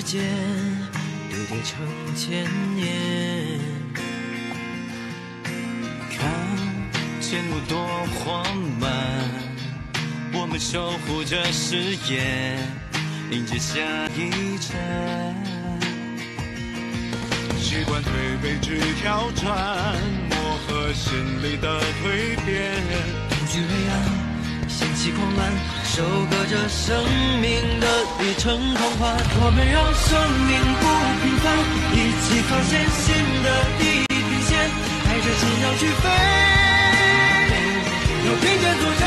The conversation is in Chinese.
间堆叠成千年。看前路多缓慢，我们守护着誓言，迎接下一站。 习惯推背至挑战，磨合心里的蜕变。 恐惧黑暗，掀起狂澜，收割着生命的一程狂欢。我们让生命不平凡，一起发现新的地平线，带着信仰去飞，有并肩作战。